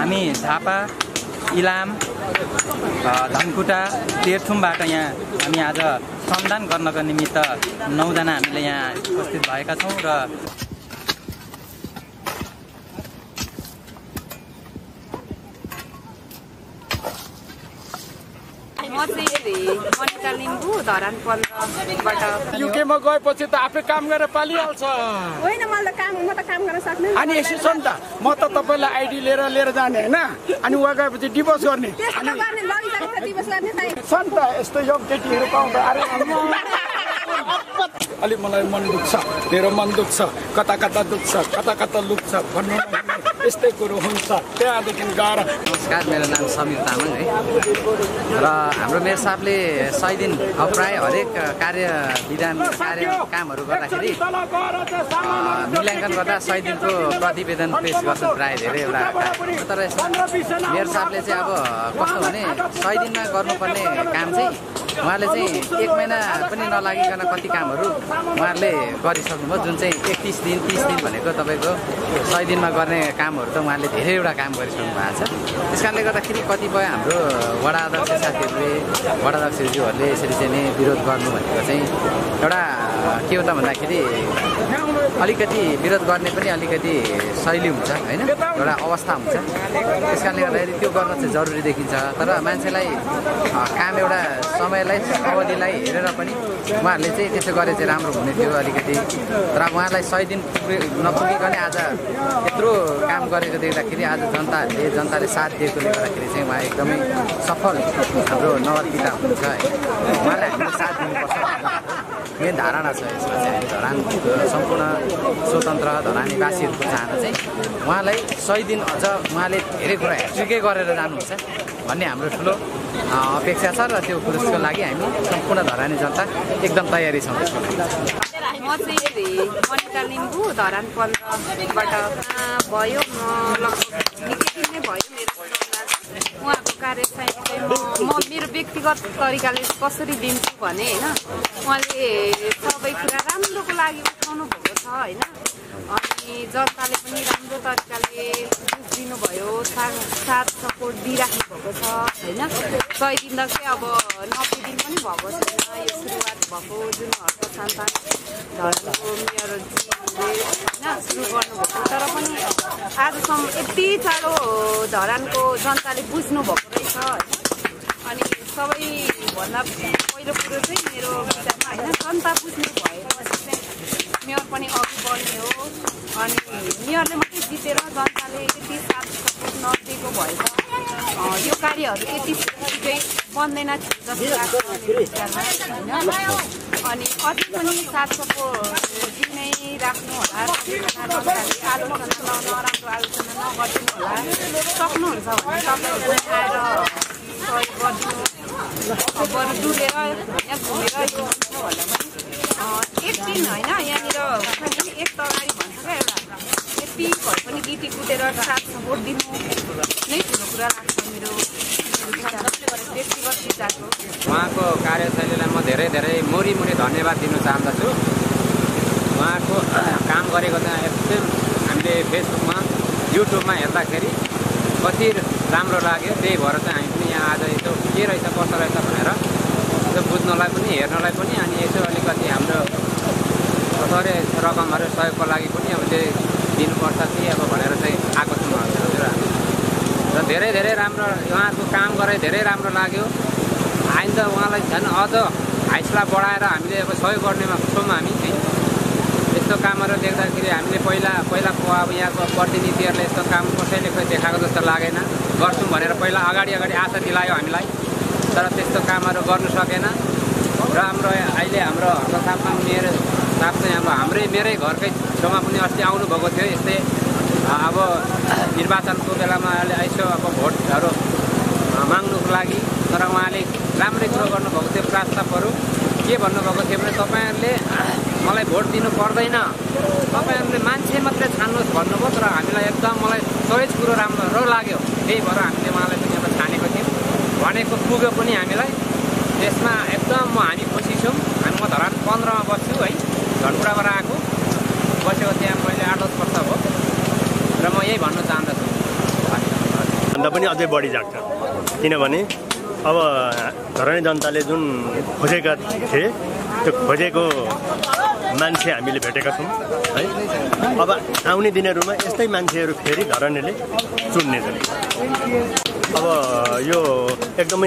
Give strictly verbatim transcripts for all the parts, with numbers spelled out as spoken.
हामी झापा, इलाम, धनकुटा, तेर्थुमबाट यहाँ हामी आज श्रमदान गर्नको निमित्त नौजना हामीले यहाँ उपस्थित भएका छौँ र म चाहिँ मनिका लिम्बू धरान पन्ध्रबाट युकेमा गएपछि त आफै काम गरेर पालिहाल्छ होइन मलाई त काम म त काम गर्न सक्ने अनि यसो छ नि त म त तपाईँलाई आइडी लिएर लिएर जाने होइन अनि उहाँ गएपछि डिभोर्स गर्ने छ नि त यस्तो यङ केटीहरू पाउँदा अरे अलि मलाई मन दुख्छ मेरो मन दुख्छ कता कता दुख्छ कता कता लुक्छ भन्नु यस्तै कुरो हुन्छ त्यहाँदेखि गएर। नमस्कार, मेरो नाम समीर तामाङ है र हाम्रो मेयर साहबले सय दिन अब प्राय हरेक कार्य विधान कार्य कामहरू गर्दाखेरि मूल्याङ्कन गर्दा सय दिनको प्रतिवेदन पेश गर्छन् प्राय धेरै एउटा। तर मेयर साहबले चाहिँ अब कस्तो भने सय दिनमा गर्नुपर्ने काम चाहिँ उहाँले चाहिँ एक महिना पनि नलागिकन कति कामहरू उहाँहरूले गरिसक्नुभयो, जुन चाहिँ एकतिस दिन तिस दिन भनेको तपाईँको सय दिनमा गर्ने कामहरू त उहाँले धेरैवटा काम गरिसक्नु भएको छ। त्यस कारणले गर्दाखेरि कतिपय हाम्रो वडा अध्यक्ष साथीहरूले वडा अध्यक्षज्यूहरूले यसरी चाहिँ नै विरोध गर्नु भनेको चाहिँ एउटा के हो त भन्दाखेरि अलिकति विरोध गर्ने पनि अलिकति शैली हुन्छ होइन, एउटा अवस्था हुन्छ। त्यस कारणले गर्दाखेरि त्यो गर्न चाहिँ जरुरी देखिन्छ। तर मान्छेलाई काम एउटा समयलाई अवधिलाई हेरेर पनि उहाँहरूले चाहिँ त्यसो गरे चाहिँ राम्रो हुने थियो अलिकति। तर उहाँलाई सय दिन नपुगिकन आज यत्रो काम गरेको देख्दाखेरि आज जनताहरूले जनताले साथ दिएकोले गर्दाखेरि चाहिँ उहाँ एकदमै सफल हाम्रो नगरपिता हुनुहुन्छ है। उहाँलाई हामीले साथ दिनुपर्छ मेन धारणा छ यसमा चाहिँ। हामी धरानको सम्पूर्ण स्वतन्त्र धरानीवासीहरूको चाहना चाहिँ उहाँलाई सय दिन अझ उहाँले धेरै कुरा हेर्चुकै गरेर जानुहुन्छ भन्ने हाम्रो ठुलो अपेक्षा छ र त्यो पुरुषको लागि हामी सम्पूर्ण धरानी जनता एकदम तयारी छौँ त्यसको लागि। म चाहिँ मनिका लिम्बू धरान पन्ध्रबाट भयो, म लगभग निकै दिन नै भयो मेरो उहाँको कार्यशैली चाहिँ म म मेरो व्यक्तिगत तरिकाले कसरी दिन्छु भने होइन, उहाँले सबै कुरा राम्रोको लागि उठाउनु भएको छ होइन। अनि जनताले पनि राम्रो तरिकाले दिनुभयो, साथ सपोर्ट दिइराख्नु भएको छ होइन। सय दिन चाहिँ अब नब्बे दिन पनि भएको छैन, यो सुरुवात भएको जुन हर्क सन्तान धर्मको मेयरजीले होइन सुरु गर्नुभएको, तर पनि आजसम्म यति साह्रो धरानको जनताले बुझ्नु भएको रहेछ होइन। अनि सबैभन्दा पहिलो कुरो चाहिँ मेरो विचारमा होइन, जनता बुझ्नु भएपछि चाहिँ मेयर पनि अघि बढ्ने हो। अनि मेयरले मात्रै जितेर जनताले यति साथ सपोर्ट नदिएको भएछ यो कार्यहरू यति छिटै बन्दैन जस्तो लाग्छ मेरो विचारमा होइन। अनि अझै पनि साथ सपोर्ट दिनै राख्नु होला, जनताले आलोचना नराम्रो आलोचना नगरिदिनु होला। सक्नुहुन्छ भने तपाईँहरू आएर सहयोग गरिदिनु, बरु डुलेर यहाँ घुमेर यो भन्दा पनि एक दिन होइन यहाँनिर एक त अगाडि भन्छ क्या एउटा यति भए पनि गिटी कुटेर साथ सपोर्ट दिनु नै ठुलो कुरा लाग्छ मेरो व्यक्तिगत विचारको। उहाँको कार्यशैलीलाई म धेरै धेरै मुरी मुरी धन्यवाद दिन चाहन्छु। उहाँको काम गरेको चाहिँ एकदम हामीले फेसबुकमा युट्युबमा हेर्दाखेरि कति राम्रो लाग्यो, त्यही भएर चाहिँ हामी पनि यहाँ आज यसो के रहेछ कस्तो रहेछ भनेर यसो बुझ्नलाई पनि हेर्नलाई पनि अनि यसो अलिकति हाम्रो थोरै रकमहरू सहयोगको लागि पनि अब त्यो दिनुपर्छ कि अब भनेर चाहिँ आएको छौँ हजुर हामी। र धेरै धेरै राम्रो उहाँको काम गरे धेरै राम्रो लाग्यो। आइन्दा उहाँलाई झन् अझ हाइसला बढाएर हामीले अब सहयोग गर्नेमा छौँ हामी चाहिँ। यस्तो कामहरू देख्दाखेरि हामीले पहिला पहिलाको अब यहाँको प्रतिनिधिहरूले यस्तो काम कसैले खोइ देखाएको जस्तो लागेन, गर्छौँ भनेर पहिला अगाडि अगाडि आशा दिलायो हामीलाई, तर त्यस्तो कामहरू गर्नु सकेन। र हाम्रो अहिले हाम्रो हर्कसापमा मेरो साथ चाहिँ अब हाम्रै मेरै घरकै छेउमा पनि अस्ति आउनुभएको थियो यस्तै अब निर्वाचनको बेलामा अहिले यसो अब भोटहरू माग्नुको लागि। तर उहाँले राम्रै कुरो गर्नुभएको थियो, प्रस्तावहरू के भन्नुभएको थियो भने तपाईँहरूले मलाई भोट दिनु पर्दैन, तपाईँहरूले मान्छे मात्रै छान्नुहोस् भन्नुभयो। तर हामीलाई एकदम मलाई सबै कुरो राम्रो लाग्यो, त्यही भएर हामीले उहाँलाई पनि अब छानेको थियौँ, भनेको पुग्यो पनि हामीलाई। त्यसमा एकदम म हामी खुसी छौँ। हामी म धरान पन्ध्रमा बस्छु है, धनकुटाबाट आएको बसेको त्यहाँ मैले आठ दस वर्ष भयो र म यही भन्न चाहन्छु। भन्दा पनि अझै बढी जाग्छ किनभने अब धरानी जनताले जुन खोजेका थिए त्यो खोजेको मान्छे हामीले भेटेका छौँ है। अब आउने दिनहरूमा यस्तै मान्छेहरू फेरि धरानीले चुन्नेछन्। अब यो एकदमै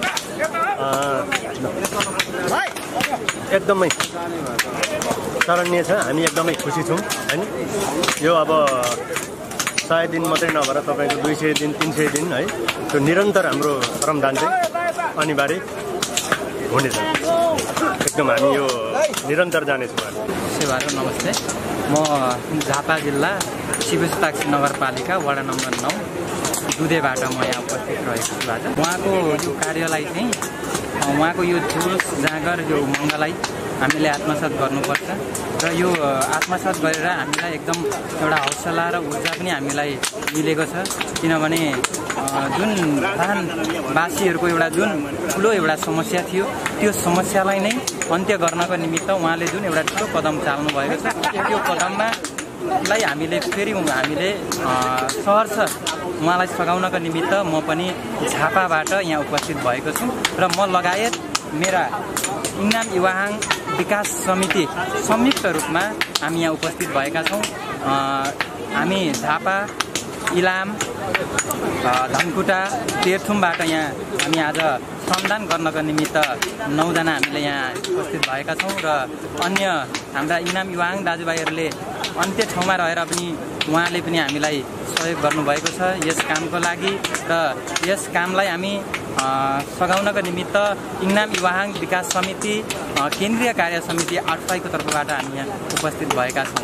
एकदमै सराहनीय छ। हामी एकदमै खुसी छौँ हैन। यो अब सय दिन मात्रै नभएर तपाईँको दुई सय दिन तिन सय दिन है त्यो निरन्तर हाम्रो श्रमदान चाहिँ अनिवार्य हुनेछ। एकदम हामी यो निरन्तर जानेछौँ। सेवाहरू नमस्ते, म झापा जिल्ला शिवस्ताक्षी नगरपालिका वडा नम्बर नौ दुधेबाट म यहाँ उपस्थित रहेको छु। आज उहाँको यो कार्यलाई चाहिँ उहाँको यो जुलुस जाँगर यो उमङ्गलाई हामीले आत्मसात गर्नुपर्छ र यो आत्मसात गरेर हामीलाई एकदम एउटा हौसला र ऊर्जा पनि हामीलाई मिलेको छ। किनभने जुन धरानवासीहरूको एउटा जुन ठुलो एउटा समस्या थियो त्यो समस्यालाई नै अन्त्य गर्नको निमित्त उहाँले जुन एउटा ठुलो कदम चाल्नु भएको छ त्यो कदममा लाई हामीले फेरि हामीले सहर्ष उहाँलाई सघाउनको निमित्त म पनि झापाबाट यहाँ उपस्थित भएको छु र म लगायत मेरा इनाम युवाहाङ विकास समिति संयुक्त रूपमा हामी यहाँ उपस्थित भएका छौँ। हामी झापा, इलाम, धनकुटा, तेर्थुमबाट यहाँ हामी आज श्रमदान गर्नको निमित्त नौजना हामीले यहाँ उपस्थित भएका छौँ र अन्य हाम्रा इनाम युवाहाङ दाजुभाइहरूले अन्त्य ठाउँमा रहेर पनि उहाँले पनि हामीलाई सहयोग गर्नुभएको छ यस कामको लागि र यस कामलाई हामी सघाउनको निमित्त इनाम युवाहाङ विकास समिति केन्द्रीय कार्य समिति आठफाईको तर्फबाट हामी यहाँ उपस्थित भएका छौँ।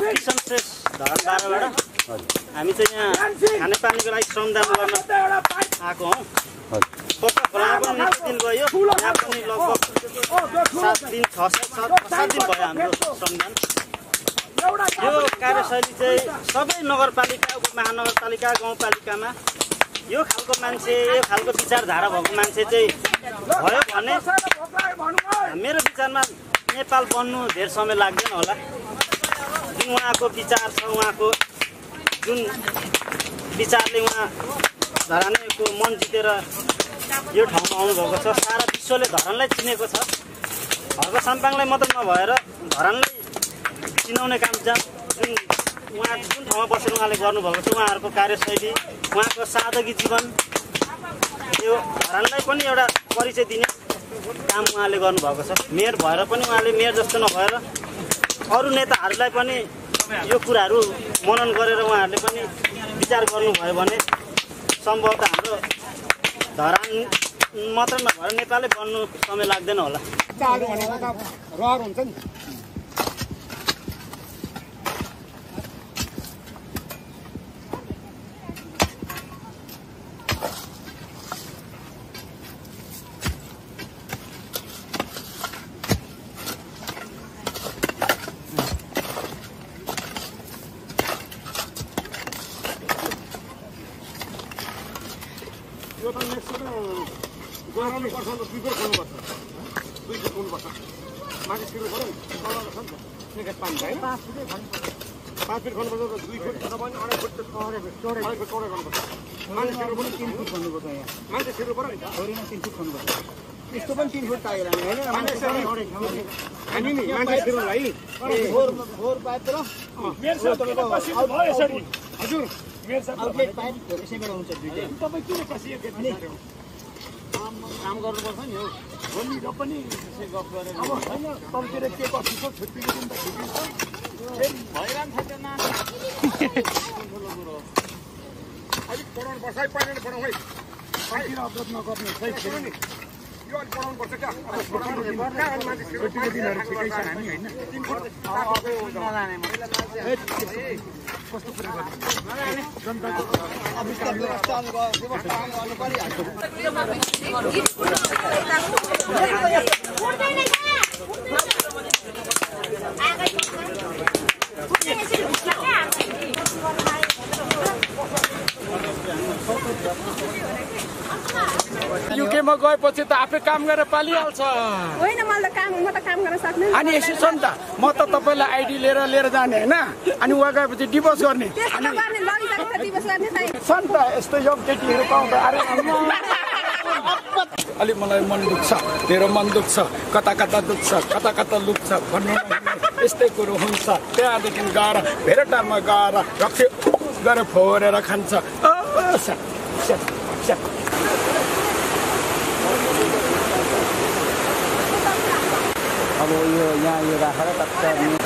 हामी चाहिँ यहाँ खानेपानीको लागि श्रमदान गर्न आएको हौँ। पक्का खोलामा पनि निकै दिन गयो, यहाँ पनि लगभग सात दिन छ सात सात दिन भयो हाम्रो श्रमदान। यो कार्यशैली चाहिँ सबै नगरपालिका, उपमहानगरपालिका, गाउँपालिकामा यो खालको मान्छे, यो खालको विचारधारा भएको मान्छे चाहिँ भयो भने मेरो विचारमा नेपाल बन्नु धेर समय लाग्दैन होला। जुन उहाँको विचार छ, उहाँको जुन विचारले उहाँ धरानीको मन जितेर यो ठाउँमा आउनुभएको छ, सारा विश्वले धरानलाई चिनेको छ। हर्क साम्पाङलाई मात्र नभएर धरानलाई चिनाउने काम चाहिँ जुन उहाँ जुन ठाउँमा बसेर उहाँले गर्नुभएको छ, उहाँहरूको कार्यशैली, उहाँको सादगी जीवन, यो धरानलाई पनि एउटा परिचय दिने काम उहाँले गर्नुभएको छ। मेयर भएर पनि उहाँले मेयर जस्तो नभएर अरू नेताहरूलाई पनि यो कुराहरू मनन गरेर उहाँहरूले पनि विचार गर्नुभयो भने सम्भवतः हाम्रो धरान मात्र नभएर नेपालै बन्नु समय लाग्दैन होला। रहर हुन्छ नि। यो त नेक्स्ट गराउनु पर्छ नि त, दुई फिट खोल्नुपर्छ, दुई फिट खोल्नुपर्छ, माथि छिर्नु पऱ्यो नि, तल छ नि त निकै पानी छ होइन, पाँच फिटै खन्नुपर्छ, पाँच फिट खन्नुपर्छ र दुई फिट नभए पनि अढाई फिट अढाई फिट चौडाइ अढाई फिट चौडाइ गर्नुपर्छ। मान्छे छिर्नु पनि तिन फिट खन्नुपर्छ, यहाँ मान्छे छिर्नु पऱ्यो नि त, छोरीमा तिन फिट खन्नुपर्छ, यस्तो पनि तिन फिट चाहियो होइन। हामी नि मान्छे छिर्नुलाई फोहोर फोहोर पाइप र हजुर आउटलेट पाइप यसैबाट हुन्छ दुईटै। तपाईँ किन कसिएको काम गर्नुपर्छ नि हो भोलि र पनि यसै गफ गरेर अब होइन तलतिर के कति छ छुट्टीको दिन त छुट्टी छ भइरहन्छ त्यो न अलिक पढाउनु पर्छ है, पहिला पढाउँ है, पाइतिर अपलोड नगर्नु सही छैन नि, यो अलिक पढाउनु पर्छ क्या। अब छुट्टीको दिनहरू ठिकै छ हामी होइन, कस्तो कुरा जनताको व्यवस्था व्यवस्था गर्नु परिहाल्छ। यो के विदेशमा गएपछि त आफै काम गरेर पालिहाल्छ। होइन मलाई त काम म त काम गर्न सक्ने अनि यसो छ नि त म त तपाईँलाई आइडी लिएर लिएर जाने होइन अनि उहाँ गएपछि डिभोर्स गर्ने त्यसो गर्ने लगिजान्छ दिवस गर्ने चाहिँ छ नि त यस्तो यो केटीहरू पाउँदा अरे अलिक मलाई मन दुख्छ मेरो मन दुख्छ कता कता दुख्छ कता कता लुक्छ भन्नु यस्तै कुरो हुन्छ। त्यहाँदेखि गएर भेरेटारमा गएर रक्सी गरेर फोरेर खान्छ। अब यो यहाँ यो राखेर